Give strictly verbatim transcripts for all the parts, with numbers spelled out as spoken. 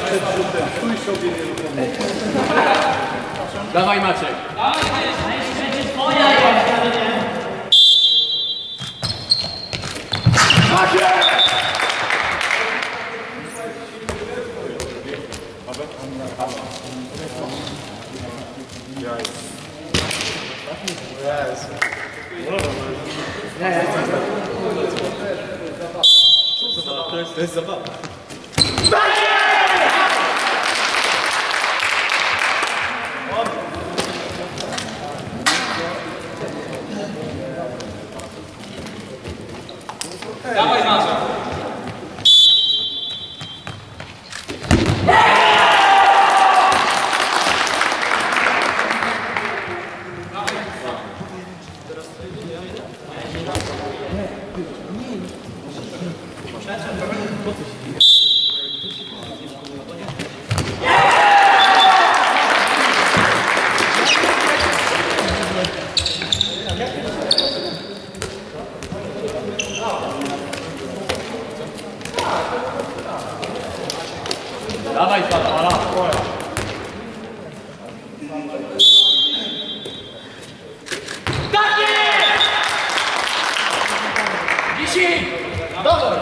Dawaj Maciek. Będzie twoja jest. To jest zabawa. Dawaj Maciek. Dawaj Fala. Tak jest! Wisi! Dawaj!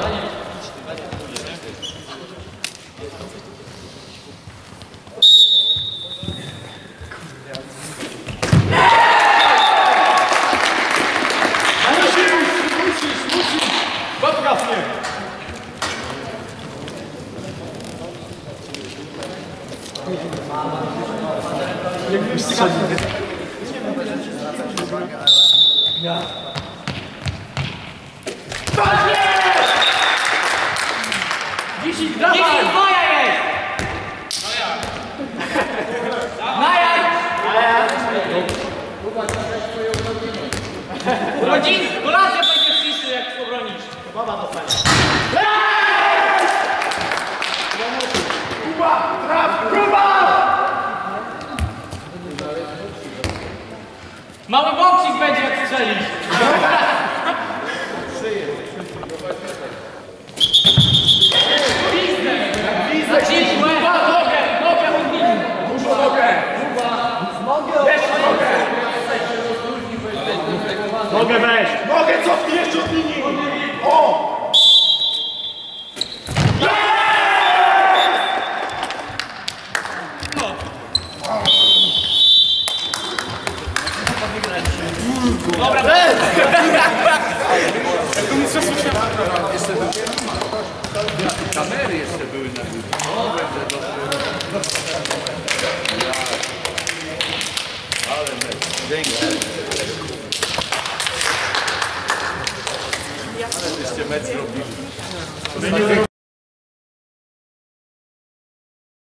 Popraw mnie! Jakbyś strzelił. Tak jest! Wisi, dawaj! Wisi, twoja jest! Najad! Rodzin, kolację będziesz ciszy, jak obronisz. Baba dostanie. Kuba! Traf! Kuba! Mały boksik będzie, jak strzelisz. Widzę! Zacisłe! Nogę! Nogę odbili! Dużo nogę! Jeszcze nogę! Nogę weź! Nogę cofnij jeszcze od linii! O! Dobra, Kamery jeszcze były na górze. Ale dzięki. Ale żeście mecz robili.